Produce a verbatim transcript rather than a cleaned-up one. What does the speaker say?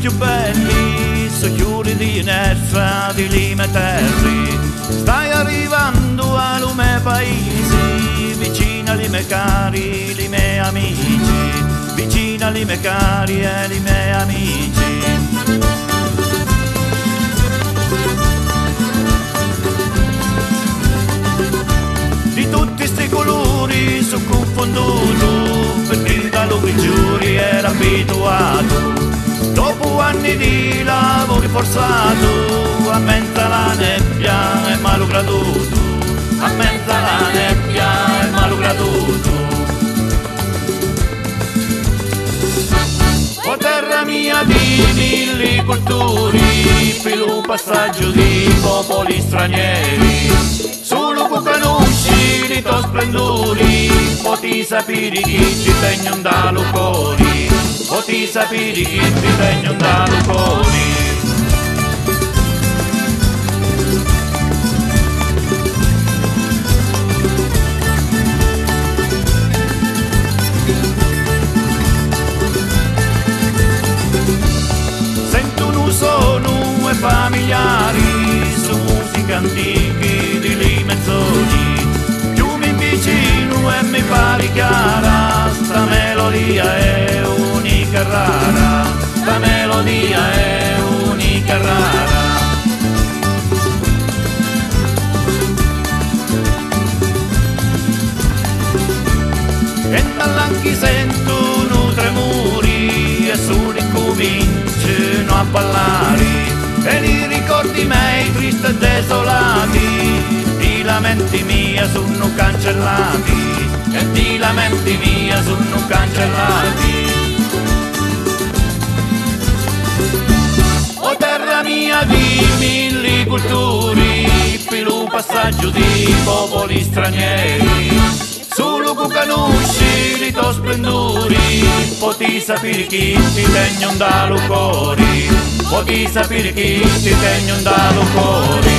più belli, so chiuri di inerzia di lime terri. Stai arrivando a lume paesi, vicina li me cari, li me amici, vicina li me cari e li me amici. Di tutti sti colori sono confonduto, perché da lui giuri era abituato. Dopo anni di lavoro forzato, a mezza la nebbia è malogratuto, a mezza la nebbia è malogratuto. O terra mia di mille culturi, per un passaggio di popoli stranieri, solo che conosci i tuoi splendori, poti sapere chi ti tengono da lucori, poti sapere chi ti tengono da lucori. Sentono sono e familiari, su musica antichi di lì mezzoni, più mi vicino e mi pare chiara, sta melodia è unica e rara, sta melodia è unica e rara. E dall'anchi sentono tremori e solo incominciano a ballare, e i ricordi miei tristi e desolati, i lamenti mia sono cancellati, e i lamenti mia sono cancellati. O terra mia di mille culturi, per un passaggio di popoli stranieri, solo che conosci i tuoi splendori, poti sapere chi ti tengono da lucori, poti sapere chi ti tengono da lucori.